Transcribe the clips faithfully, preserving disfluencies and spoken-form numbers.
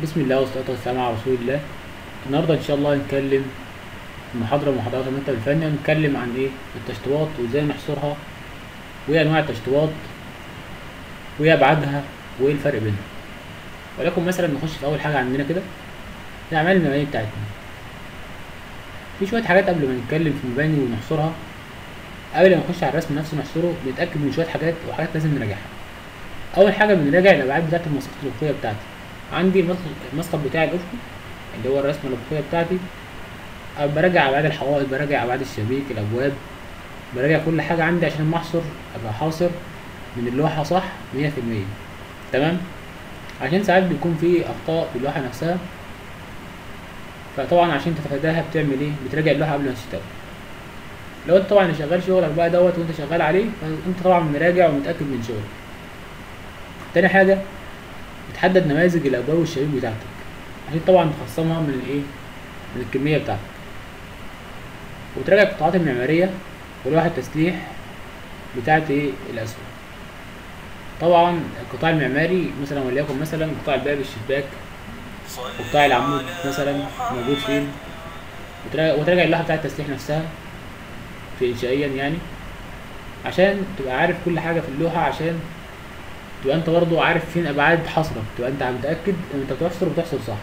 بسم الله والصلاة والسلام على رسول الله. النهارده ان شاء الله هنتكلم في محاضرة من محاضرات المكتب الفني، هنتكلم عن ايه التشطيبات وازاي نحصرها وايه انواع التشطيبات وايه ابعادها وايه الفرق بينهم. ولكن مثلا نخش في اول حاجة عندنا كده الاعمال المبانية بتاعتنا. في شوية حاجات قبل ما نتكلم في مباني ونحصرها، قبل ما نخش على الرسم نفسه نحصره بنتأكد من شوية حاجات وحاجات لازم نراجعها. اول حاجة بنراجع الابعاد بتاعت المساقط الافقية بتاعتي. عندي المسقط بتاعي الافقي اللي هو الرسمة الافقية بتاعتي، براجع ابعاد الحوائط، براجع ابعاد الشبابيك، الابواب، براجع كل حاجه عندي عشان لما احصر ابقى حاصر من اللوحه صح مية في المية. تمام، عشان ساعات بيكون في اخطاء في اللوحه نفسها، فطبعا عشان تتفاداها بتعمل ايه؟ بتراجع اللوحه قبل ما تشتغل. لو انت طبعا شغال شغلك بقى دوت وانت شغال عليه، فانت طبعا مراجع ومتاكد من شغلك. تاني حاجه بتحدد نماذج الابواب والشبابيك بتاعتك عشان طبعا تخصمها من الايه؟ من الكميه بتاعتك. وتراجع القطاعات المعمارية ولوح التسليح بتاعت ايه الأسود. طبعا القطاع المعماري مثلا وليكن مثلا قطاع الباب، الشباك، وقطاع العمود مثلا موجود فين، وتراجع اللوحة بتاعت التسليح نفسها في إنشائيا يعني، عشان تبقى عارف كل حاجة في اللوحة، عشان تبقى انت برضو عارف فين أبعاد حصرك، تبقى انت متأكد ان انت بتحصر وبتحصر صح.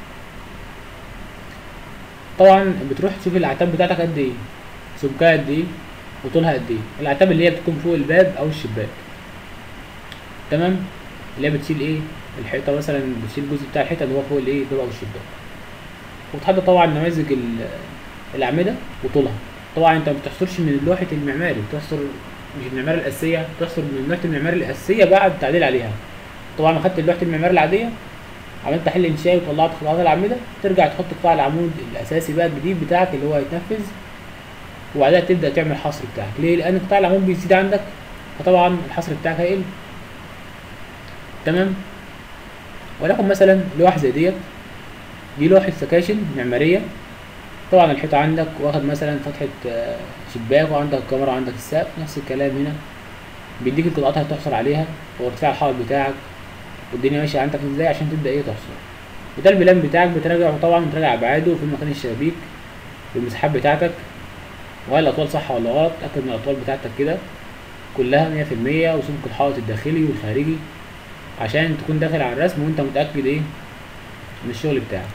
طبعا بتروح تشوف الاعتاب بتاعتك قد ايه، سمكها قد ايه، وطولها قد ايه. الاعتاب اللي هي بتكون فوق الباب او الشباك، تمام، اللي هي بتشيل ايه الحيطه مثلا، بتشيل الجزء بتاع الحيطه اللي هو فوق الايه الباب او الشباك. وتحدد طبعا نماذج الاعمده وطولها. طبعا انت ما بتحصرش من لوحه المعماري، بتحصر مش المعماري الاساسيه، بتحصر من لوحه المعماري الاساسيه بعد التعديل عليها. طبعا اخدت لوحه المعماري العاديه، عملت تحليل انشائي وطلعت قطاعات الاعمده، ترجع تحط قطاع العمود الاساسي بقى الجديد بتاعك اللي هو هيتنفذ، وبعدها تبدا تعمل الحصر بتاعك. ليه؟ لان قطاع العمود بيزيد عندك، فطبعا الحصر بتاعك هيقل. تمام. ولكن مثلا لوحه زي ديت، دي لوحه سكاشن معماريه. طبعا الحيطه عندك واخد مثلا فتحه شباك، وعندك الكاميرا وعندك السقف، نفس الكلام هنا بيديك القطاعات اللي هتحصر عليها وارتفاع الحائط بتاعك والدنيا ماشيه عندك ازاي عشان تبدا ايه تحصر. وده البلان بتاعك بتراجعه طبعا، بتراجع ابعاده في مكان الشبابيك والمساحات بتاعتك، وهل الاطوال صح ولا غلط. تاكد من الاطوال بتاعتك كده كلها مية في المية، وسمك الحائط الداخلي والخارجي، عشان تكون داخل على الرسم وانت متاكد ايه من الشغل بتاعك.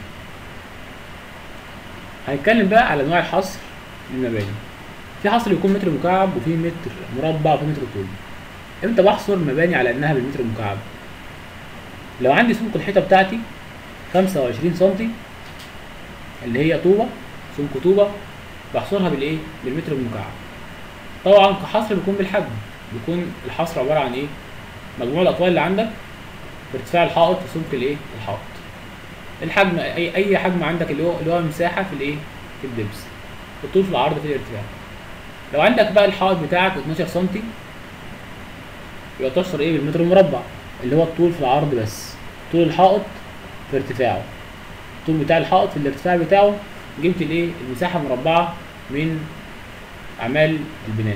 هنتكلم بقى على انواع الحصر للمباني. في حصر يكون متر مكعب، وفي متر مربع، وفي متر طول. امتى بحصر مباني على انها بالمتر المكعب؟ لو عندي سمك الحيطه بتاعتي خمسة وعشرين سنتي اللي هي طوبه، سمك طوبه، بحصرها بالايه بالمتر المكعب. طبعا كحصر بيكون بالحجم، بيكون الحصر عباره عن ايه؟ مجموع الاطوال اللي عندك بارتفاع الحائط وسمك الايه الحائط. الحجم اي اي حجم عندك اللي هو اللي هو المساحه في الايه في الدبس، الطول في العرض في الارتفاع. لو عندك بقى الحائط بتاعك اتناشر سنتي، يبقى تحصر ايه بالمتر المربع، اللي هو الطول في العرض بس، طول الحائط في ارتفاعه، الطول بتاع الحائط في الارتفاع بتاعه، جبت الايه المساحه مربعه من اعمال البناء.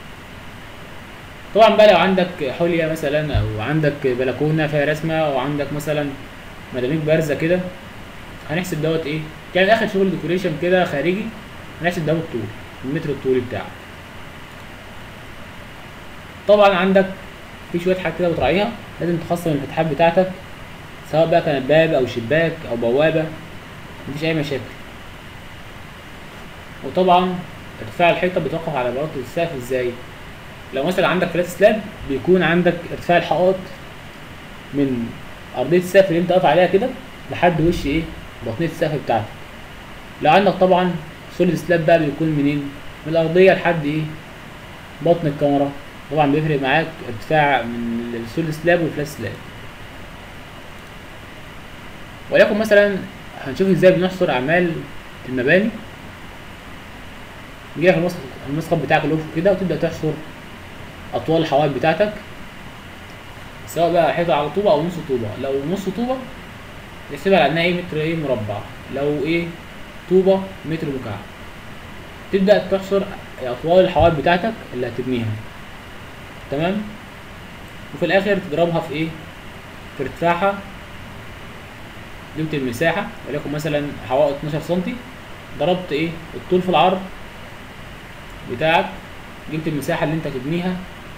طبعا بقى لو عندك حليه مثلا، او عندك بلكونه فيها رسمه، او عندك مثلا مداميك بارزه كده، هنحسب دوت ايه يعني اخر شغل ديكوريشن كده خارجي، هنحسب دوت الطول، المتر الطولي بتاعك. طبعا عندك في شويه حاجات كده بتراعيها، لازم تخصم الفتحات بتاعتك، سواء بقى كانت باب او شباك او بوابه، مفيش اي مشاكل. وطبعا ارتفاع الحيطه بيتوقف على بلاطه السقف. ازاي؟ لو مثلا عندك فلات سلاب، بيكون عندك ارتفاع الحائط من ارضيه السقف اللي انت واقف عليها كده لحد وش ايه بطنيه السقف بتاعتك. لو عندك طبعا سوليد سلاب بقى، بيكون منين؟ من الارضيه لحد ايه بطن الكاميرا. طبعا بيفرق معاك ارتفاع من السوليد سلاب والفلات سلاب. ولكن مثلا هنشوف ازاي بنحصر اعمال المباني. بيجيلك المسقط المسقط بتاعك الافق كده، وتبدا تحصر اطوال الحوائط بتاعتك، سواء بقى حيطه على طوبه او نص طوبه. لو نص طوبه تحسبها على انها ايه متر ايه مربع، لو ايه طوبه متر مكعب. تبدا تحصر اطوال الحوائط بتاعتك اللي هتبنيها، تمام، وفي الاخر تضربها في ايه في ارتفاعها جبت المساحه وليكن مثلا حوائط اتناشر سنتي، ضربت ايه الطول في العرض بتاعك، جبت المساحه اللي انت هتبنيها.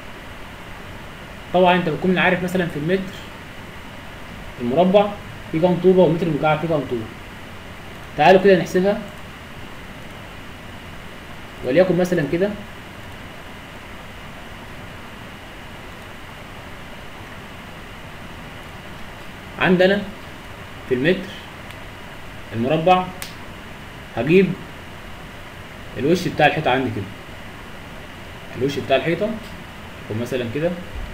طبعا انت بتكون عارف مثلا في المتر المربع في كام طوبه والمتر المكعب في كام طوبه. تعالوا كده نحسبها، وليكن مثلا كده عندنا في المتر المربع هجيب الوش بتاع الحيطه عندي كده، الوش بتاع الحيطه يكون مثلا كده،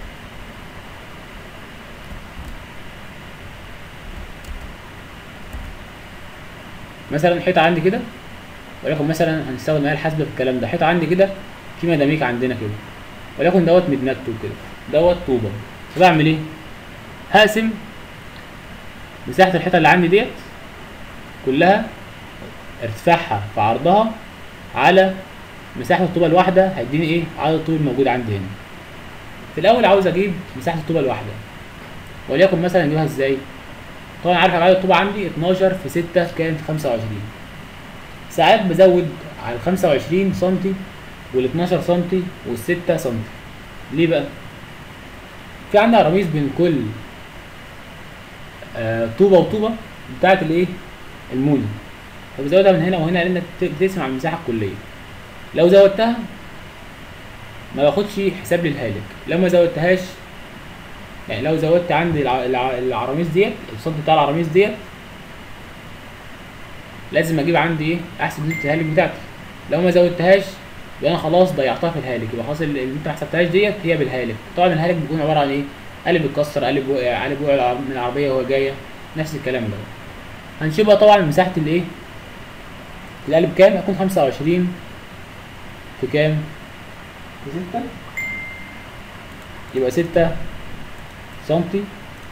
مثلا حيطه عندي كده، وليكن مثلا هنستخدم آلة حاسبة في الكلام ده. حيطه عندي كده في مداميك عندنا كده، وليكن دوت مدمجته كده، دوت طوبه. فبعمل ايه؟ هقسم مساحه الحيطه اللي عندي ديت كلها ارتفاعها في عرضها على مساحه الطوبه الواحده، هيديني ايه؟ عدد الطوب الموجود عندي هنا. في الاول عاوز اجيب مساحه الطوبه الواحده، وليكن مثلا اجيبها ازاي؟ طبعا عارف عدد الطوبه عندي اتناشر في ستة كام؟ في خمسة وعشرين. ساعات بزود على ال خمسة وعشرين سنتي وال اتناشر سنتي وال ستة سنتي. ليه بقى؟ في عندي عراميس بين كل آه طوبه وطوبه بتاعت الايه؟ المونة، فبزودها من هنا وهنا لان بتقسم على المساحه الكليه. لو زودتها ما باخدش حساب للهالك، لو ما زودتهاش يعني لو زودت عندي الع... الع... العراميس ديت، السنتي بتاع العراميس ديت، لازم اجيب عندي ايه؟ احسب نسبه الهالك بتاعتي. لو ما زودتهاش يبقى انا خلاص ضيعتها في الهالك، يبقى خلاص اللي انت ما حسبتهاش ديت هي بالهالك. طبعا الهالك بيكون عباره عن ايه؟ قالب اتكسر، قالب وقع، قالب وقع من العربيه وهو جايه، نفس الكلام ده. هنشوفها طبعا مساحه الايه؟ القالب كام؟ هيكون خمسة وعشرين في كام؟ في ستة، يبقى ستة سنتي،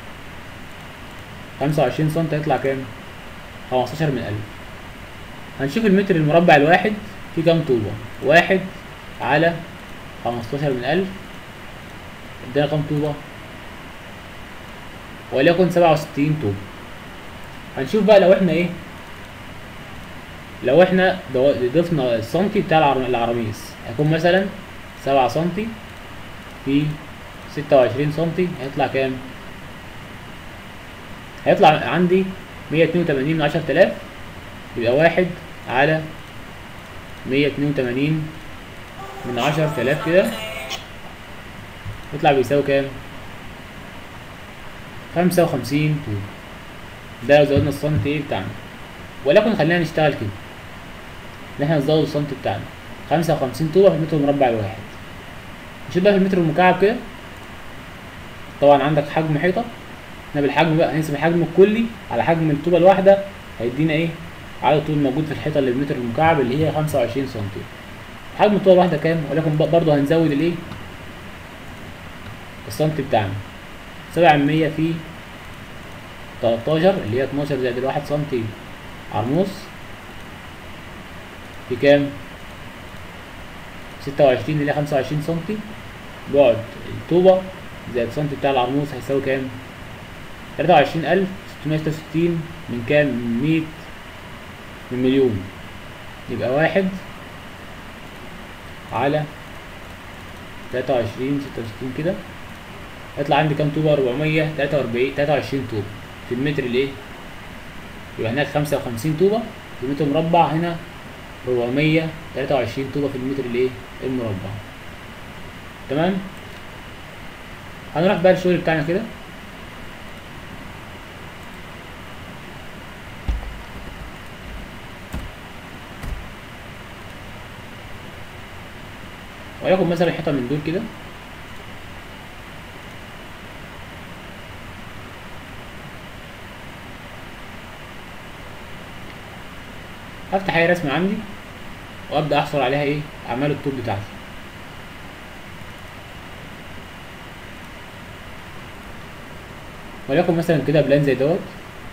خمسة وعشرين سنتي هيطلع كام؟ خمستاشر من ألف. هنشوف المتر المربع الواحد فيه كام طوبة؟ واحد على خمستاشر من ألف ادانا كام طوبة؟ وليكن سبعة وستين طوبة. هنشوف بقى لو احنا ايه؟ لو احنا ضفنا السنتي بتاع العراميس هيكون مثلا سبعة سنتي في ستة وعشرين سنتي هيطلع كام؟ هيطلع عندي مية اتنين وتمانين من عشرة آلاف، يبقى واحد على مية اتنين وتمانين من عشرة آلاف كده يطلع بيساوي كام؟ خمسة وخمسين طوب. ده لو زودنا السنتي ايه بتاعنا، ولكن خلينا نشتغل كده ان احنا نزود السنتي بتاعنا خمسة وخمسين طوبة في المتر المربع الواحد. نشوف بقى في المتر المكعب كده، طبعا عندك حجم حيطة، احنا بالحجم بقى هنقسم الحجم الكلي على حجم الطوبة الواحدة، هيدينا ايه؟ عدد الطوب الموجود في الحيطة اللي بالمتر المكعب اللي هي خمسة وعشرين سنتي. حجم الطوبة الواحدة كام؟ ولكن برضه هنزود الايه؟ السنتي بتاعنا سبعة من مية في تلاتاشر اللي هي اتناشر زائد الواحد سنتي عرموس في كام؟ ستة وعشرين اللي هي خمسة وعشرين سنتي. بعد الطوبة زائد السنتي بتاع العرموس هيساوي كام؟ تلاتة وعشرين ألف ستمية ستة وستين من كام؟ من مية، من مليون. يبقى واحد على تلاتة وعشرين ستة وستين كده هيطلع عندي كام طوبة؟ أربعمية تلاتة وأربعين تلاتة وعشرين طوبة في المتر الايه؟ يبقى هناك خمسة وخمسين طوبة في المتر مربع، هنا أربعمية تلاتة وعشرين طوبة في المتر الايه؟ المربع. تمام؟ هنروح بقى الشغل بتاعنا كده. وليكن مثلا حيطة من دول كده، هفتح اي رسمة عندي وابدأ احصل عليها ايه؟ اعمال الطوب بتاعتي. وليكن مثلا كده بلان زي دوت.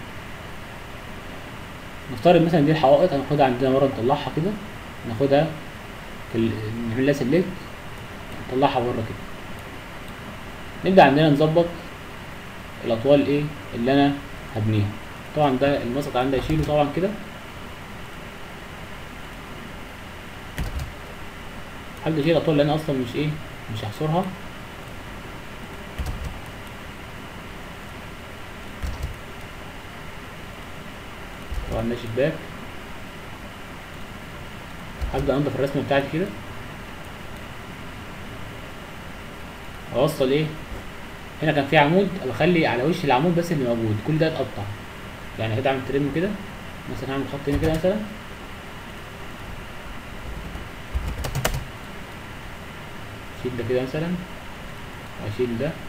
نفترض مثلا دي الحوائط هناخدها عندنا مرة نطلعها كده، ناخدها نعمل لها سيلكت نطلعها بره كده. نبدأ عندنا نظبط الأطوال ايه اللي أنا هبنيها. طبعا ده المسقط عندي هشيله طبعا كده. هبدا اشيل الاطوال لان اصلا مش ايه مش هحصرها. طبعا ده شباك. هبدا انضف الرسمه بتاعتي كده، اوصل ايه. هنا كان في عمود، بخلي على وش العمود بس اللي موجود، كل ده اتقطع. يعني كده اعمل ترم كده مثلا، هعمل خط هنا كده مثلا، اشيل ده كده مثلا واشيل ده.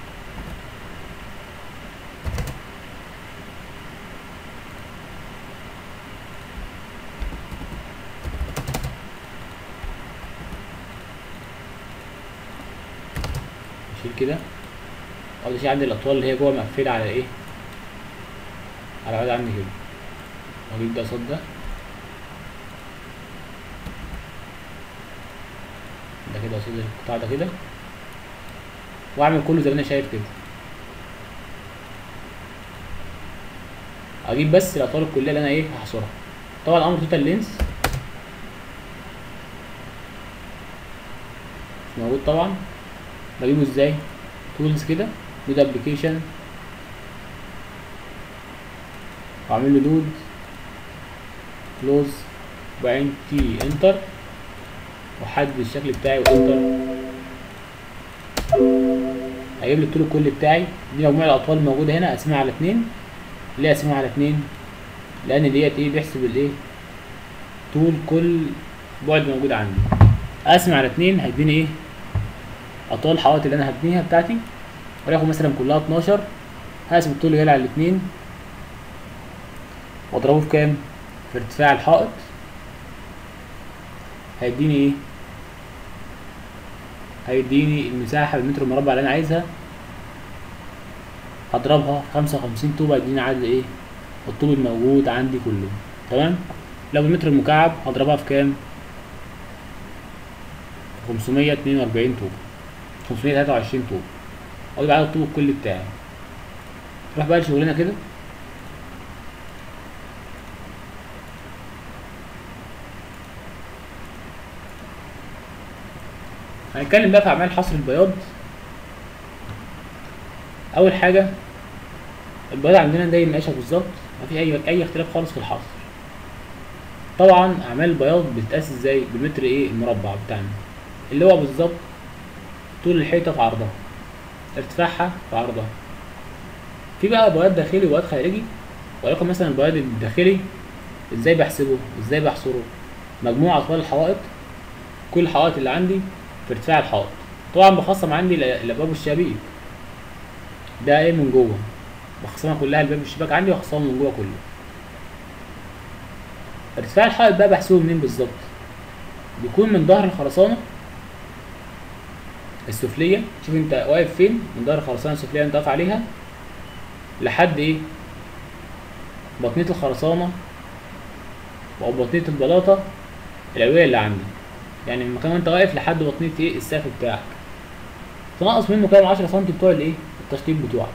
اشيل كده، اقعد اشيل عندي الاطوال اللي هي جوه مقفله على ايه، على العود عندي كده، واجيب ده قصاد ده، ده كده قصاد القطاع ده كده، واعمل كله زي ما انا شايف كده. اجيب بس الاطوال الكليه اللي انا ايه هحصرها. طبعا امر توتال لينس مش موجود طبعا. بجيبه ازاي؟ تولز كده، لود ابلكيشن، واعمل له لود كلوز، وبعدين تي انتر، واحدد الشكل بتاعي وانتر. هيجيب لي الطول الكلي بتاعي. دي مجموع الاطوال الموجوده هنا، اقسمها على اتنين. ليه اقسمها على اتنين؟ لان ديت ايه بيحسب الايه طول كل بعد موجود عندي. اقسم على اتنين هيديني ايه اطوال الحوائط اللي انا هبنيها بتاعتي، وليكن مثلا كلها اتناشر. هقسم الطول اللي جاي على الاتنين واضربه في كام؟ في ارتفاع الحائط. هيديني ايه؟ هيديني المساحه بالمتر المربع اللي انا عايزها. هضربها في خمسة وخمسين طوبه، هيديني عدد ايه الطوب الموجود عندي كله. تمام. لو بالمتر المكعب هضربها في كام؟ خمسمية اتنين واربعين طوب، خمسمية تلاتة وعشرين طوب، اجيب عدد الطوب الكلي بتاعي. نروح بقى لشغلنا كده. هنتكلم بقى في اعمال حصر البياض. اول حاجه البياض عندنا زي النقاشه بالظبط، مفيش اي اي اختلاف خالص في الحصر. طبعا اعمال البياض بتتقاس ازاي؟ بالمتر ايه المربع بتاعنا، اللي هو بالظبط طول الحيطه في عرضها، ارتفاعها في عرضها. في بقى بياض داخلي وبياض خارجي. ولكن مثلا البياض الداخلي ازاي بحسبه؟ ازاي بحصره؟ مجموع اطوال الحوائط، كل الحوائط اللي عندي في ارتفاع الحائط. طبعا بخصم عندي الابواب والشبابيك، ده ايه من جوه، بخصمها كلها الباب والشباك عندي، واخصمها من جوه كله. ارتفاع الحائط بقى بحسبه منين بالظبط؟ بيكون من ظهر الخرسانه السفليه. شوف انت واقف فين، من ظهر الخرسانه السفليه انت واقف عليها لحد ايه بطنيه الخرسانه او بطنيه البلاطه العلويه اللي عندي. يعني من مكان وانت واقف لحد بطنيه ايه السقف بتاعك، تنقص منه كام؟ عشرة سم بتوع الايه التشطيب بتوعك.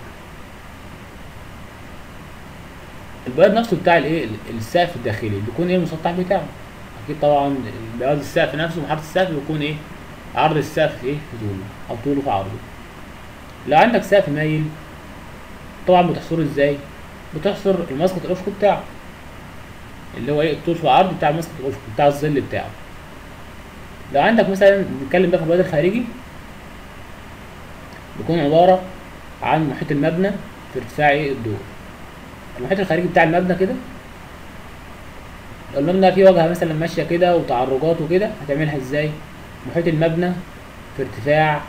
البياض نفسه بتاع الايه السقف الداخلي بيكون ايه المسطح بتاعه. اكيد طبعا بياض السقف نفسه محاره السقف بيكون ايه عرض السقف ايه في طوله او طوله في عرضه. لو عندك سقف مايل طبعا بتحصره ازاي؟ بتحصر المسقط الافقي بتاعه اللي هو ايه الطول في العرض بتاع المسقط الافقي بتاع الظل بتاعه. لو عندك مثلا بنتكلم بقى في البياض الخارجي، بيكون عباره عن محيط المبنى في ارتفاع ايه الدور. المحيط الخارجي بتاع المبنى كده، لو المبنى فيه واجهه مثلا ماشيه كده وتعرجات وكده، هتعملها ازاي؟ محيط المبنى في ارتفاع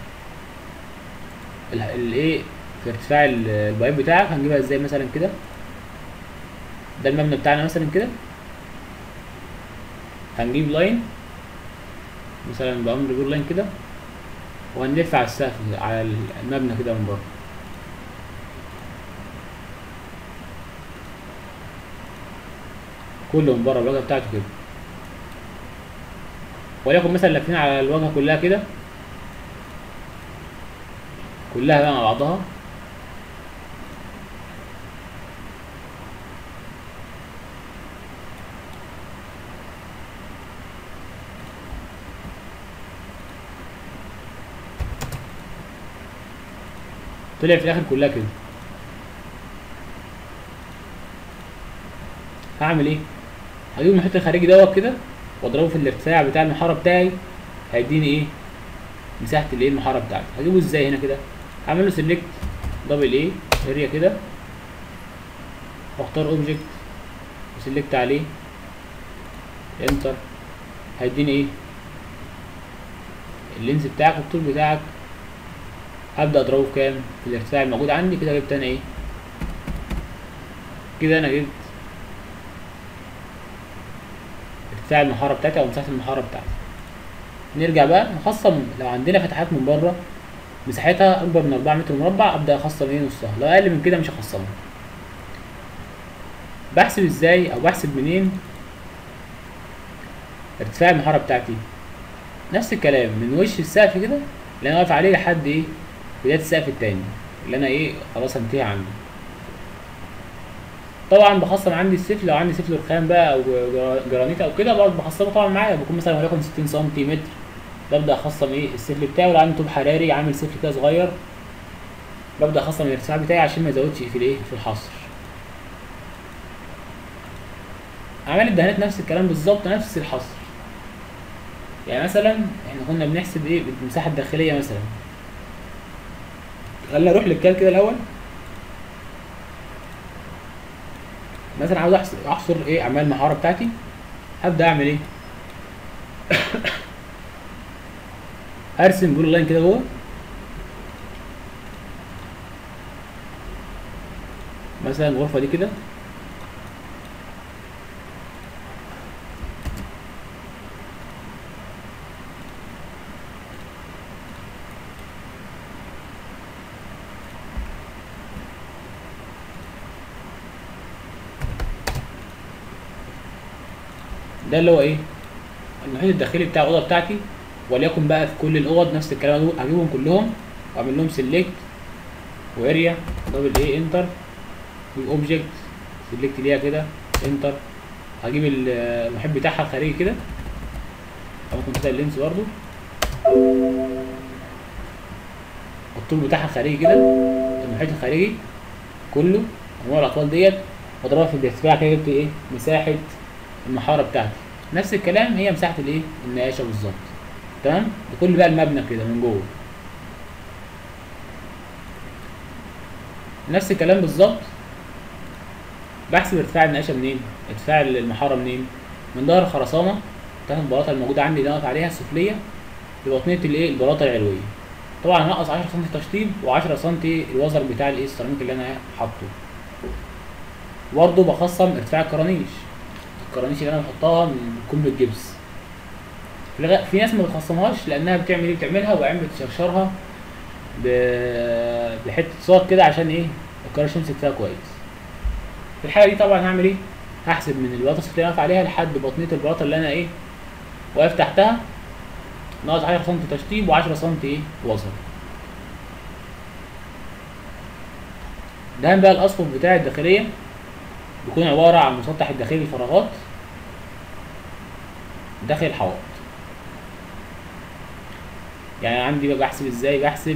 الايه في ارتفاع البايب بتاعك. هنجيبها ازاي؟ مثلا كده، ده المبنى بتاعنا مثلا كده، هنجيب لاين مثلا بامر بيور لاين كده، وهنلف على السقف على المبنى كده من بره. كله من بره الواجهه بتاعته كده، وليكن مثلا لافين على الواجهه كلها كده، كلها بقى مع بعضها. طلع في الاخر كلها كده. هعمل ايه؟ هجيب المحيط الخارجي دوت كده واضربه في الارتفاع بتاع المحاره بتاعي، هيديني ايه؟ مساحه الايه المحاره بتاعتي. هجيبه ازاي هنا كده؟ هعمل له سيلكت دبل ايه اريا كده، واختار اوبجكت وسيلكت عليه انتر، هيديني ايه؟ اللينز بتاعك والطول بتاعك. هبدا اضربه في كام؟ في الارتفاع الموجود عندي كده. جبت انا ايه؟ كده انا جبت ارتفاع المحاره بتاعتي او مساحه المحاره بتاعتي. نرجع بقى نخصم. لو عندنا فتحات من بره مساحتها اكبر من أربعة متر مربع، ابدا اخصم ايه؟ نصها. لو اقل من كده مش هخصمها. بحسب ازاي او بحسب منين ارتفاع المحاره بتاعتي؟ نفس الكلام من وش السقف كده اللي انا واقف عليه لحد ايه؟ بدايه السقف التاني اللي انا ايه خلاص هنتهي عنده. طبعا بخصم عندي السفل، لو عندي سفل رخام بقى او جرانيت او كده برضه بخصمه طبعا معايا، بكون مثلا وليكن ستين سنتيمتر، ببدا اخصم ايه؟ السفل بتاعي. ولو عندي طوب حراري عامل سفل كده صغير ببدا اخصم الارتفاع بتاعي عشان ما يزودش في الايه؟ في الحصر. اعمال الدهانات نفس الكلام بالظبط، نفس الحصر. يعني مثلا احنا كنا بنحسب ايه؟ المساحه الداخليه مثلا. خلينا نروح للكال كده الاول. مثلا عاوز احصر, أحصر ايه؟ اعمال المحاره بتاعتي. هبدا اعمل ايه؟ ارسم بول لاين كده جوه، مثلا الغرفه دي كده. ده اللي هو ايه؟ المحيط الداخلي بتاع الاوضه بتاعتي. وليكن بقى في كل الاوض نفس الكلام، هجيبهم كلهم واعمل لهم سيلكت واريا دبل ايه انتر، واوبجكت سيلكت ليها كده انتر. هجيب المحيط بتاعها الخارجي كده، او ممكن كده اللينس برضه، الطول بتاعها الخارجي كده، المحيط الخارجي كله انواع الاطوال ديت، واضربها في الارتفاع كده. جبت ايه؟ مساحه المحاره بتاعتي. نفس الكلام هي مساحه الايه؟ النقاشه بالظبط. تمام؟ لكل بقى المبنى كده من جوه. نفس الكلام بالظبط. بحسب ارتفاع النقاشه منين؟ ارتفاع المحاره منين؟ من ظهر الخرسانه بتاعت البلاطه الموجوده عندي اللي واقف عليها السفليه لبطنيه الايه؟ البلاطه العلويه. طبعا هنقص عشرة سم تشطيب و10 سم الوزر بتاع الايه؟ السيراميك اللي انا حاطه. برضه بخصم ارتفاع الكرانيش. الكرانيش اللي انا بحطها بتكون بالجبس. في ناس ما بتخصمهاش لانها بتعمل ايه؟ بتعملها وبعدين بتشرشرها بحته صوت كده عشان ايه؟ الكرانيش يمسك فيها كويس. في الحاله دي طبعا هعمل ايه؟ هحسب من البلاطه السفليه اللي واقف عليها لحد بطنيه البلاطه اللي انا ايه؟ واقف تحتها، ناقص عشرة سم تشطيب و10 سم ايه؟ وزر. دهان بقى الاسقف بتاع الداخليه بيكون عباره عن مسطح الداخلي الفراغات داخل الحوائط. يعني عندي بقى بحسب ازاي؟ بحسب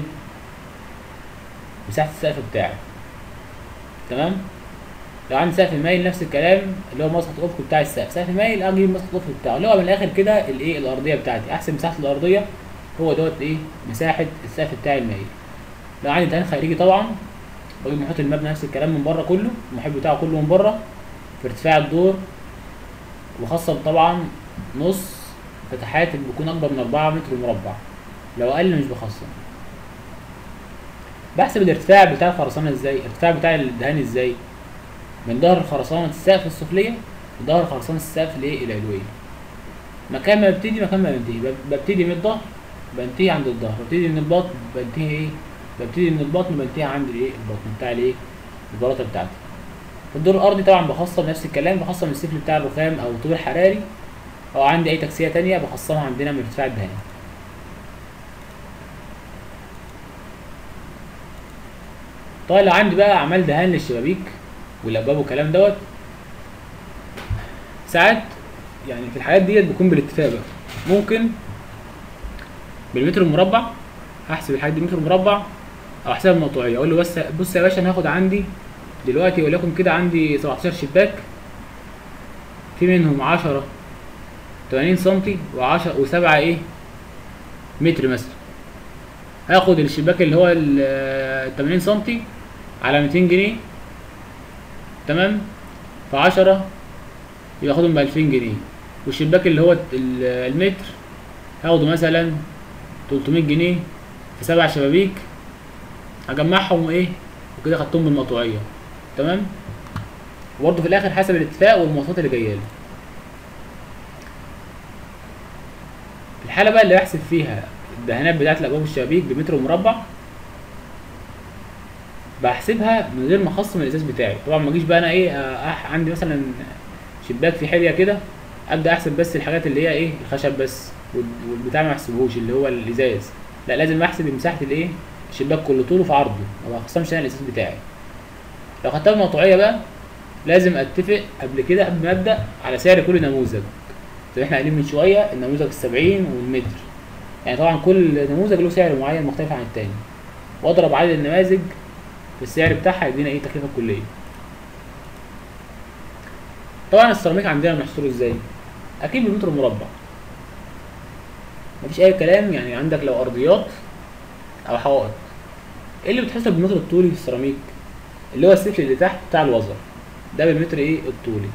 مساحه السقف بتاعي. تمام؟ لو عندي سقف مايل نفس الكلام، اللي هو مسقط الافق بتاع السقف. سقف مايل اجيب مسقط الافق بتاعه اللي هو من الاخر كده الايه؟ الارضيه بتاعتي. احسب مساحه الارضيه، هو دوت ايه؟ مساحه السقف بتاعي المايل. لو عندي دهان خارجي طبعا بجيب محيط المبنى نفس الكلام من بره كله، المحيط بتاعه كله من بره في ارتفاع الدور، وخاصه طبعا نص فتحات اللي بتكون اكبر من أربعة متر مربع. لو اقل مش بخصم. بحسب الارتفاع بتاع الخرسانه ازاي؟ الارتفاع بتاع الدهان ازاي؟ من ظهر خرسانه السقف السفليه لظهر خرسانه السقف الايه؟ العلويه. مكان ما ببتدي مكان ما بنتهي. ببتدي من الظهر بنتهي عند الظهر، ببتدي من البطن بنتهي ايه؟ ببتدي من البطن بنتهي عند الايه؟ البطن بتاع الايه؟ البلاطه بتاعتي. في الدور الارضي طبعا بخصم نفس الكلام، بخصم السفل بتاع الرخام او الطوب الحراري، او عندي اي تكسيه تانيه بخصمها عندنا من ارتفاع الدهان. طيب لو عندي بقى اعمال دهان للشبابيك والابواب والكلام دوت، ساعات يعني في الحاجات ديت بيكون بالاتفاق بقى. ممكن بالمتر المربع، هحسب الحاجات دي متر مربع او احسب المقطوعيه، اقول له بس بص يا باشا انا هاخد عندي دلوقتي وليكن كده عندي سبعتاشر شباك، في منهم عشرة تمانين سنتي وعشرة وسبعة ايه متر مثلا. هاخد الشباك اللي هو ال تمانين سنتي على ميتين جنيه، تمام، في عشرة يبقى اخدهم ب ألفين جنيه، والشباك اللي هو ال- المتر هاخده مثلا تلتمية جنيه في سبع شبابيك، هجمعهم ايه وكده خدتهم بالمقطوعيه، تمام. وبرضه في الاخر حسب الاتفاق والمواصفات اللي جايه لي. الحاله بقى اللي بحسب فيها الدهانات بتاعت الابواب والشبابيك بمتر مربع، بحسبها من غير ما اخصم الازاز بتاعي. طبعا ما اجيش بقى انا ايه أح عندي مثلا شباك في حليه كده ابدا احسب بس الحاجات اللي هي ايه الخشب بس، وال- والبتاع ما احسبهوش اللي هو الازاز، لا لازم احسب مساحه الايه الشباك كله طوله في عرضه، ما بخصمش انا الازاز بتاعي. لو خدتها بمقطوعيه بقى لازم اتفق قبل كده قبل ما ابدا على سعر كل نموذج، زي ما احنا قايلين من شويه النموذج السبعين والمتر. يعني طبعا كل نموذج له سعر معين مختلف عن التاني، واضرب عدد النماذج في السعر بتاعها يدينا ايه التكلفه الكليه. طبعا السيراميك عندنا بنحصره ازاي؟ اكيد بالمتر مربع، مفيش اي كلام. يعني عندك لو ارضيات او حوائط، ايه اللي بتحسب بالمتر الطولي في السيراميك؟ اللي هو السفل اللي تحت بتاع الوزر ده بالمتر ايه الطولي.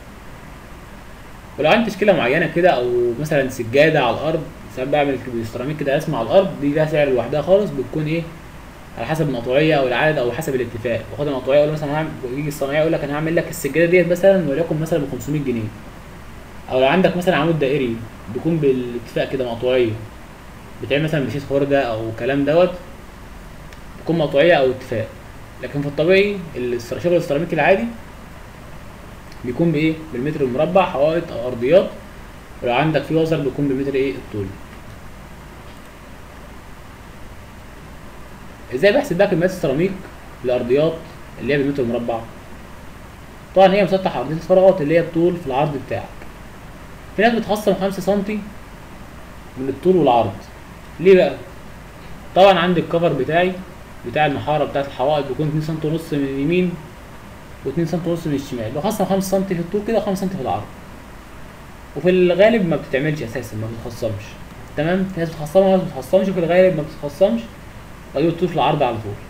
ولو عندي تشكيله معينه كده او مثلا سجاده على الارض، ساعات بعمل بالسيراميك كده رسمه على الارض، دي لها سعر لوحدها خالص، بتكون ايه على حسب المقطوعيه او العدد او حسب الاتفاق. باخد المقطوعيه اقول مثلا هعمل، يجي الصنايعي يقول لك انا هعمل لك السجاده ديت مثلا وليكن مثلا ب خمسمية جنيه. او لو عندك مثلا عمود دائري بيكون بالاتفاق كده مقطوعيه، بتعمل مثلا بشيت خرده او كلام دوت، بتكون مقطوعيه او اتفاق. لكن في الطبيعي الس- شغل السيراميك العادي بيكون بايه بالمتر المربع حوائط او ارضيات، ولو عندك في وزر بيكون بالمتر ايه الطولي. ازاي بحسب بقى كميات السيراميك الارضيات اللي هي بالمتر المربع؟ طبعا هي مسطح ارضيه الفراغات اللي هي الطول في العرض بتاعك. في ناس بتخصم خمسة سنتي من الطول والعرض. ليه بقى؟ طبعا عندي الكفر بتاعي بتاع المحاره بتاعت الحوائط بيكون اتنين سنتي ونص من اليمين و2 سنتي ونص من الشمال، بخصم خمسة سنتي في الطول كده و5 سنتي في العرض. وفي الغالب ما بتتعملش اساسا، ما بتخصمش، تمام. في ناس بتخصمها وناس ما بتخصمش، وفي الغالب ما بتخصمش، بجيب الطول في العرض على طول.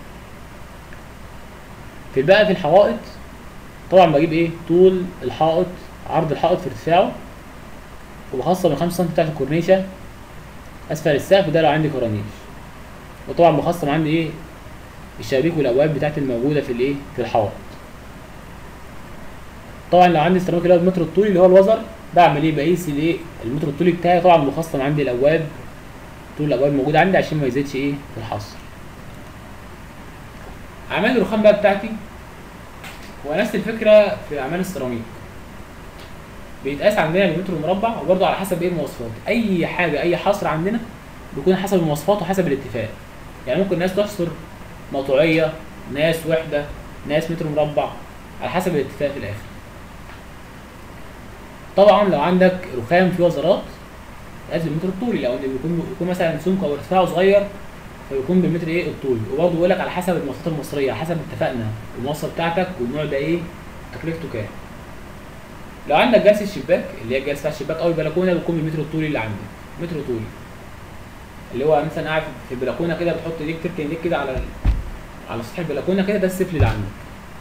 في بقى في الحوائط طبعا بجيب ايه طول الحائط عرض الحائط في ارتفاعه، وبخصم ال خمسة سنتي بتاعت الكورنيشه اسفل السقف ده لو عندي كرانيش. وطبعا بخصم عندي ايه الشبابيك والابواب بتاعتي الموجوده في الايه في الحائط. طبعا لو عندي السيراميك اللي هو المتر الطولي اللي هو الوزر، بعمل ايه بقيس الايه المتر الطولي بتاعي. طبعا بخصم عندي الابواب، طول الابواب الموجوده عندي عشان ما يزيدش ايه في الحصر. اعمال الرخام بقى بتاعتي ونفس الفكره في اعمال السيراميك، بيتقاس عندنا بالمتر المربع، وبرضه على حسب ايه المواصفات. اي حاجه اي حصر عندنا بيكون حسب المواصفات وحسب الاتفاق. يعني ممكن ناس تحصر مقطوعيه، ناس وحده، ناس متر مربع، على حسب الاتفاق في الاخر. طبعا لو عندك رخام في وزرات لازم المتر الطولي، لو بيكون بيكون مثلا سمكه او ارتفاعه صغير فبيكون بالمتر ايه الطولي. وبرضه بيقول لك على حسب المواصفات المصريه، على حسب اتفقنا المواصفه بتاعتك والنوع ده ايه تكلفته كام. لو عندك جلسه الشباك اللي هي الجلسه بتاع الشباك او البلكونه بيكون بالمتر الطولي اللي عندك، متر طولي اللي هو مثلا قاعد في البلكونه كده بتحط ايديك تركن ايديك كده على على سطح البلكونه كده، ده السفل اللي عندك.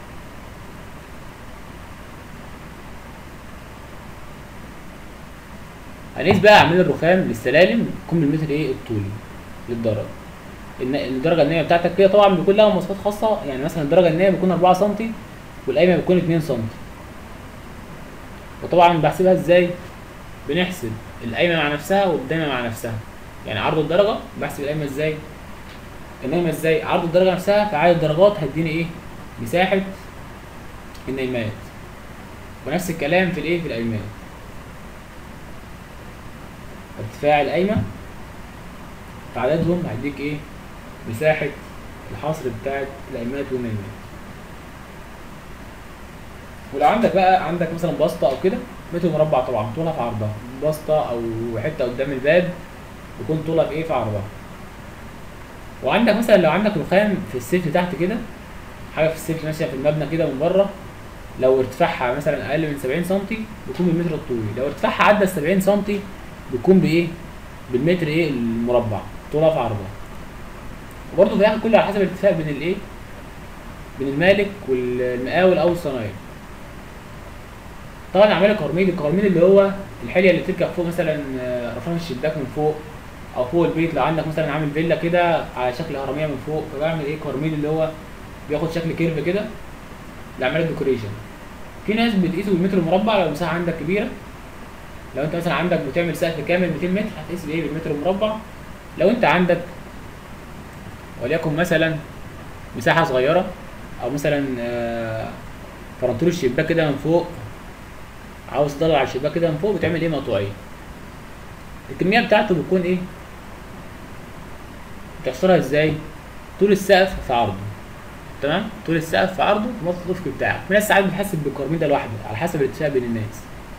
هنقيس بقى اعمال الرخام للسلالم تكون بالمتر ايه الطولي للدرجه. الن- الدرجه النهائيه بتاعتك كده طبعا بيكون لها مواصفات خاصه. يعني مثلا الدرجه النهائيه بيكون اربعة سنتي والقايمه بتكون اتنين سنتي. وطبعا بحسبها ازاي؟ بنحسب القايمه مع نفسها والدايمه مع نفسها. يعني عرض الدرجه بحسب القايمه ازاي؟ النايمه ازاي؟ عرض الدرجه نفسها في عدد الدرجات هتديني ايه مساحه النايمات، ونفس الكلام في الايه في القايمات. ارتفاع القايمه في عددهم هيديك ايه مساحه الحصر بتاعت القايمات والنايمات. ولو عندك بقى عندك مثلا بسطه او كده متر مربع، طبعا طولها في عرضها. بسطه او حته قدام الباب يكون طولها في ايه في عرضها. وعندك مثلا لو عندك رخام في السيف تحت كده، حاجه في السيف ماشيه في المبنى كده من بره، لو ارتفاعها مثلا اقل من سبعين سنتي بيكون بالمتر الطولي، لو ارتفاعها عدى سبعين سنتي بيكون بايه؟ بالمتر ايه المربع طولها في عرضها. وبرضه في الاخر كله على حسب الاتفاق بين الايه؟ بين المالك والمقاول او الصنايعي. طبعا اعمال القرميد، القرميد اللي هو الحليه اللي بتركب فوق مثلا رفرف الشباك من فوق، او فوق البيت لو عندك مثلا عامل فيلا كده على شكل هرميه من فوق، فبعمل ايه؟ قرميد اللي هو بياخد شكل كيرف كده لاعمال الديكوريشن. في ناس بتقيسه بالمتر المربع لو المساحه عندك كبيره، لو انت مثلا عندك بتعمل سقف كامل مئتين متر هتقيس بايه؟ بالمتر المربع. لو انت عندك وليكن مثلا مساحه صغيره، او مثلا آه، فرنتور الشباك كده من فوق، عاوز تطلع على الشباك كده من فوق، بتعمل ايه؟ مقطوعيه. الكميه بتاعته بتكون ايه؟ بتحصرها ازاي؟ طول السقف في عرضه، تمام؟ طول السقف في عرضه في نقطه الافق بتاعك. في ناس ساعات بتحسب بالقرميد ده لوحده على حسب الاتفاق بين الناس.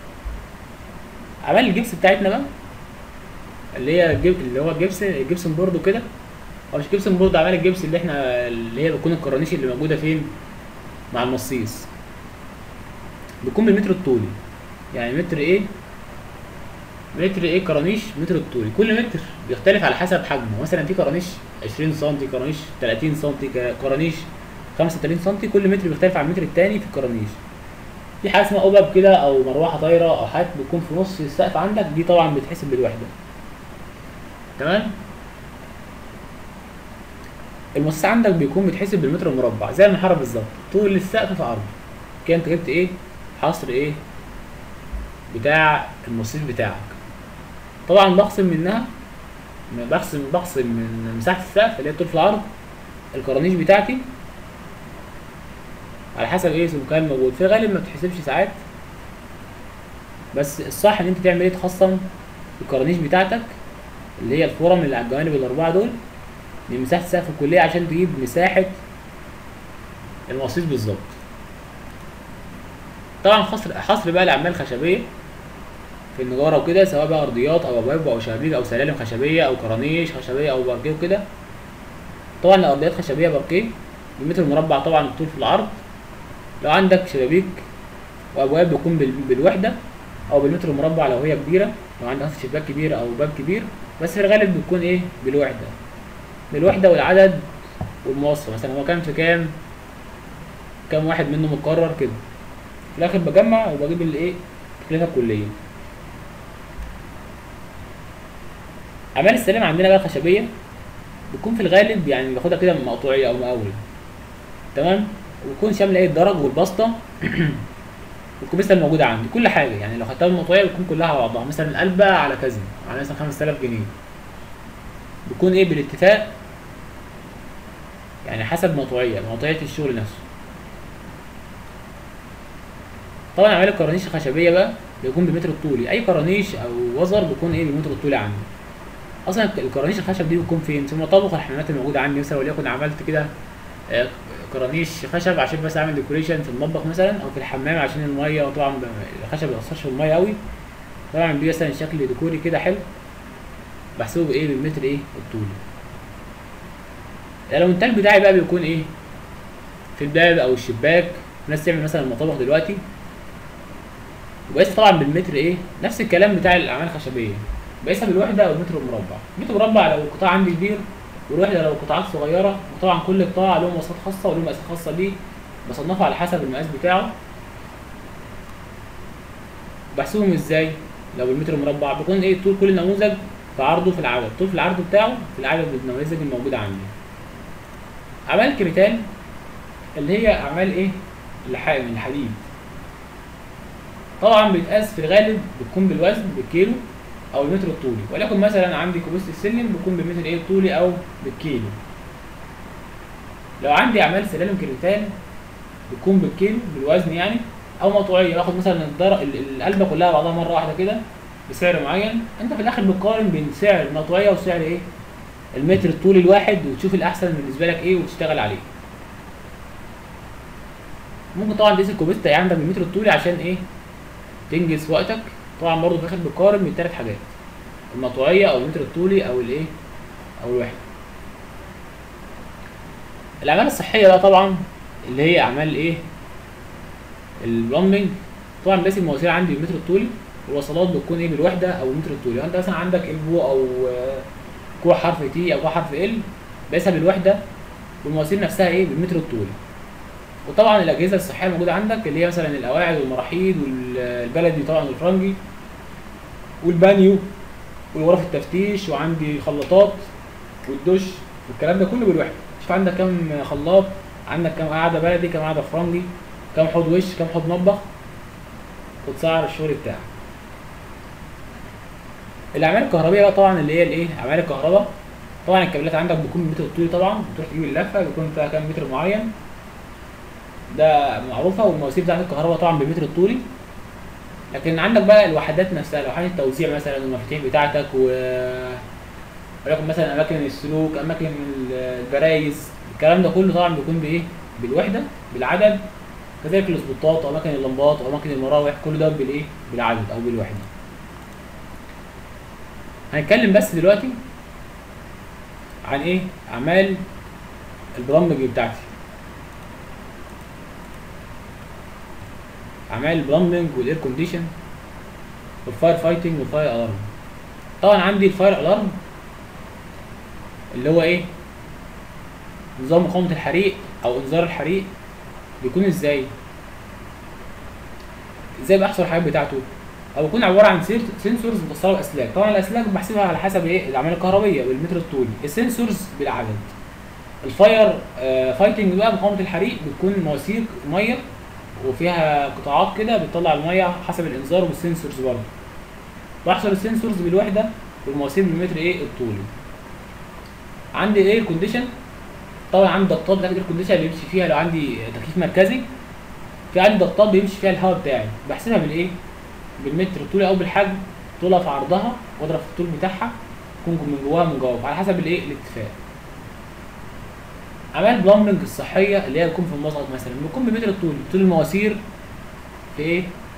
اعمال الجبس بتاعتنا بقى اللي هي الجب... اللي هو الجبس الجبسن بورد وكده، او مش جبسن بورد، اعمال الجبس اللي احنا اللي هي بتكون الكرانيش اللي موجوده فين؟ مع المصيص، بيكون بالمتر الطولي. يعني متر ايه؟ متر ايه كرانيش متر الطولي. كل متر بيختلف على حسب حجمه، مثلا في كرانيش عشرين سنتي، كرانيش تلاتين سنتي، كرانيش خمسة وتلاتين سنتي، كل متر بيختلف عن المتر التاني في الكرانيش. في حاجه اسمها اوبب كده او مروحه طايره او حاجات بتكون في نص السقف عندك، دي طبعا بتحسب بالوحده، تمام؟ المصاص عندك بيكون بيتحسب بالمتر المربع زي المحاره بالظبط، طول السقف في عرضه. كده انت جبت ايه؟ حصر ايه؟ بتاع المصاص بتاعك. طبعا بخصم منها، بخصم بخصم من مساحه السقف اللي هي طول في العرض الكرانيش بتاعتي على حسب ايه المكان الموجود. في الغالب ما بتحسبش ساعات، بس الصح ان انت تعمل ايه؟ تخصم الكرانيش بتاعتك اللي هي الفورم اللي على الجوانب الاربعه دول من مساحه السقف الكليه عشان تجيب مساحه المصاص بالظبط. طبعا حصر حصر بقى الاعمال الخشبيه في النجاره وكده، سواء بقى ارضيات او ابواب او شبابيك او سلالم خشبيه او كرانيش خشبيه او باركيه وكده. طبعا الارضيات خشبيه باركيه بالمتر مربع طبعا الطول في العرض. لو عندك شبابيك وابواب بيكون بالوحده او بالمتر المربع لو هي كبيره، لو عندك شباك كبير او باب كبير، بس في الغالب بتكون ايه؟ بالوحده. بالوحده والعدد والمواصفه، مثلا هو كام في كام، كام واحد منه متكرر كده. في الاخر بجمع وبجيب الايه؟ التكلفه الكليه. اعمال السلم عندنا بقى خشبيه بتكون في الغالب يعني باخدها كده من مقطوعيه او مقاول، تمام؟ وبتكون شامله ايه؟ الدرج والبسطه والكوبيسه الموجوده عندي، كل حاجه. يعني لو خدتها من المقطوعيه بتكون كلها على بعضها، مثلا القلبه على كذا على مثلا خمسة آلاف جنيه، بتكون ايه؟ بالاتفاق، يعني حسب مقطوعيه مقطوعيه الشغل نفسه. طبعا اعمال الكرانيش الخشبيه بقى بيكون بالمتر الطولي، اي كرانيش او وزر بيكون ايه؟ بالمتر الطولي عندي. اصلا الكرانيش الخشب دي بتكون فين؟ في المطابخ والحمامات الموجوده عندي، مثلا وليكن عملت كده آه، كرانيش خشب عشان بس اعمل ديكوريشن في المطبخ مثلا او في الحمام عشان الميه، وطبعا الخشب ما بيأثرش في الميه قوي، طبعا بيه مثلا شكل ديكوري كده حلو، بحسبه بايه؟ بالمتر ايه؟ الطولي. الالومنتال بتاعي بقى بيكون ايه؟ في الباب او الشباك. الناس تعمل مثلا المطابخ دلوقتي وبقيسها طبعا بالمتر ايه؟ نفس الكلام بتاع الاعمال الخشبيه، بقيسها بالوحده او المتر المربع. المتر المربع لو القطاع عندي كبير، والوحده لو قطاعات صغيره، وطبعا كل قطاع له مواصفات خاصه وله مقاسات خاصه بيه، بصنفه على حسب المقاس بتاعه. بحسبهم ازاي؟ لو بالمتر المربع بيكون ايه؟ طول كل نموذج في عرضه في العدد، طول في العرض بتاعه في العدد النماذج الموجوده عندي. اعمال الكميتال اللي هي اعمال ايه؟ اللحام الحديد، طبعا بيتقاس في الغالب بتكون بالوزن بالكيلو او المتر الطولي، ولكن مثلا عندي كوبيسه السلم بيكون بالمتر ايه؟ الطولي او بالكيلو. لو عندي اعمال سلالم كريتال بتكون بالكيلو بالوزن يعني، او مقطوعيه باخد مثلا القلبه كلها بعضها مره واحده كده بسعر معين. انت في الاخر بتقارن بين سعر المقطوعيه وسعر ايه؟ المتر الطولي الواحد، وتشوف الاحسن بالنسبه لك ايه وتشتغل عليه. ممكن طبعا تقيس الكوبيستا عندك بالمتر الطولي عشان ايه؟ تنجز وقتك. طبعا برضه في الاخر بتقارن بين ثلاث حاجات: المقطوعيه او المتر الطولي او الايه؟ او الوحده. الاعمال الصحيه بقى طبعا اللي هي اعمال ايه؟ البلمبنج. طبعا بقيس المواسير عندي بالمتر الطولي، والوصلات بتكون ايه؟ بالوحده او بالمتر الطولي. لو انت مثلا عندك البو او آه، كوع حرف تي او كوع حرف ال، بقيسها بالوحده، والمواسير نفسها ايه؟ بالمتر الطولي. وطبعا الاجهزه الصحيه الموجوده عندك اللي هي مثلا القواعد والمراحيض والبلدي طبعا والفرنجي والبانيو وغرف التفتيش، وعندي خلاطات والدش والكلام ده كله بالوحده. شوف عندك كام خلاط، عندك كام قاعده بلدي، كام قاعده فرنجي، كام حوض وش، كام حوض مطبخ، وتسعر الشغل بتاعك. الاعمال الكهربائيه بقى طبعا اللي هي الايه؟ اعمال الكهرباء. طبعا الكابلات عندك بتكون بالمتر الطولي، طبعا بتروح تجيب اللفه بيكون فيها كام متر معين، ده معروفه. والمواسير بتاعت الكهرباء طبعا بالمتر الطولي. لكن عندك بقى الوحدات نفسها، لوحات التوزيع مثلا والمفاتيح بتاعتك، و ولكن مثلا اماكن السلوك، اماكن البرايز، الكلام ده كله طبعا بيكون بايه؟ بالوحده، بالعدد. كذلك الاسبوتات واماكن اللمبات واماكن المراوح، كل ده بالايه؟ بالعدد او بالوحده. هنتكلم بس دلوقتي عن ايه؟ اعمال البلمبنج بتاعتي. اعمال البلمبنج والاير كونديشن والفاير فايتنج والفاير الارم. طبعا عندي الفاير الارم اللي هو ايه؟ نظام مقاومه الحريق او انذار الحريق. بيكون ازاي؟ ازاي بحصل الحاجات بتاعته؟ او بيكون عباره عن سنسورز متوصله باسلاك. طبعا الاسلاك بحسبها على حسب ايه؟ الاعمال الكهربائيه بالمتر الطولي، السنسورز بالعدد. الفاير آه فايتنج بقى مقاومه الحريق، بتكون مواسير ميه وفيها قطاعات كده بتطلع الميه حسب الانذار، والسنسورز برضه. بحصل السنسورز بالوحده والمواسير بالمتر ايه؟ الطولي. عندي الاير كونديشن. طبعا عندي ضغطات بتاعت الاير كونديشن اللي بيمشي فيها لو عندي تكييف مركزي. في عندي ضغطات بيمشي فيها الهواء بتاعي، بحسبها بالايه؟ بالمتر الطولي او بالحجم، طولها في عرضها واضرب في الطول بتاعها، تكون من جواها من جوه على حسب الايه؟ الاتفاق. اعمال بلمبنج الصحيه اللي هي بتكون في المسقط مثلا، بتكون بالمتر الطولي، طول المواسير في ايه؟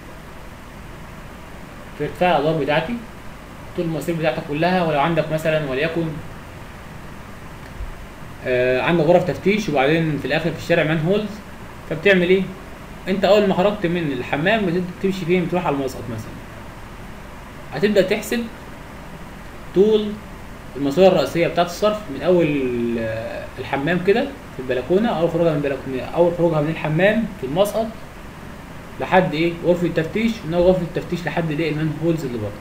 في ارتفاع الادوار بتاعتي، طول المواسير بتاعتك كلها. ولو عندك مثلا وليكن آه عندك غرف تفتيش وبعدين في الاخر في الشارع مان هولز، فبتعمل ايه؟ انت اول ما خرجت من الحمام بتبدا تمشي فين؟ بتروح على المسقط مثلا، هتبدا تحسب طول الماسوره الرئيسيه بتاعت الصرف من اول الحمام كده في البلكونه، اول خروجها من البلكونه، اول خروجها من الحمام في المسقط لحد ايه؟ غرفه التفتيش، ومن اول غرفه التفتيش لحد الايه؟ المان هولز اللي بره.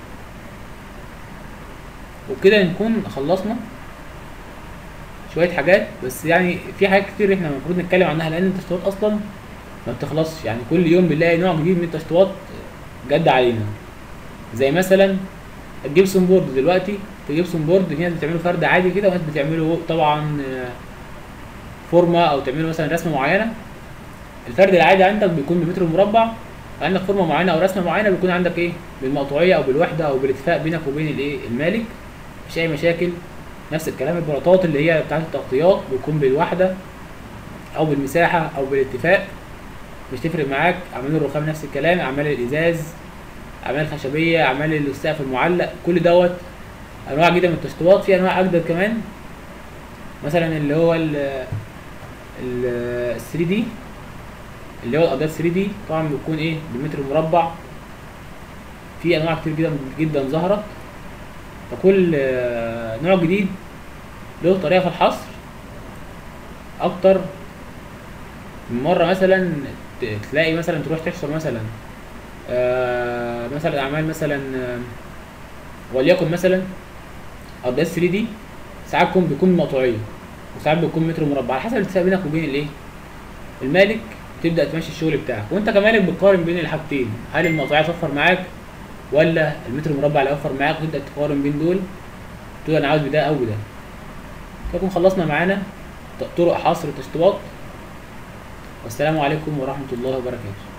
وبكده نكون خلصنا شويه حاجات. بس يعني في حاجات كتير احنا المفروض نتكلم عنها، لان التشطيبات اصلا ما بتخلصش. يعني كل يوم بنلاقي نوع جديد من التشطيبات جد علينا. زي مثلا الجبسون بورد. دلوقتي الجبسون بورد في ناس بتعمله فرد عادي كده، وناس بتعمله طبعا فورمه او تعمله مثلا رسمه معينه. الفرد العادي عندك بيكون بمتر مربع، عندك فورمه معينه او رسمه معينه بيكون عندك ايه؟ بالمقطوعيه او بالوحده او بالاتفاق بينك وبين الايه؟ المالك. مفيش اي مشاكل. نفس الكلام البلاطات اللي هي بتاعت التغطيات بيكون بالوحده او بالمساحه او بالاتفاق، مش تفرق معاك. اعمال الرخام نفس الكلام، اعمال الازاز، اعمال خشبيه، اعمال السقف المعلق، كل دوت انواع جديده من التشطيبات. في انواع اجدد كمان، مثلا اللي هو ال ال ثري دي، اللي هو القضيات ثري دي طبعا بيكون ايه؟ بالمتر مربع. في انواع كتير جدا جدا ظهرت، فكل نوع جديد له طريقه في الحصر اكتر من مره. مثلا تلاقي مثلا تروح تحصر مثلا آه مثلا اعمال مثلا آه وليكن مثلا قضيات ثري دي، ساعات بيكون بيكون مقطوعيه وساعات بيكون متر مربع، على حسب الاتفاق بينك وبين الايه؟ المالك. تبدا تمشي الشغل بتاعك، وانت كمالك بتقارن بين الحاجتين، هل المقطوعيه توفر معاك ولا المتر المربع اللي هيوفر معاك، وتبدا تقارن بين دول، تقول انا عاوز بده او بده. فكون خلصنا معانا طرق حصر التشطيبات، والسلام عليكم ورحمه الله وبركاته.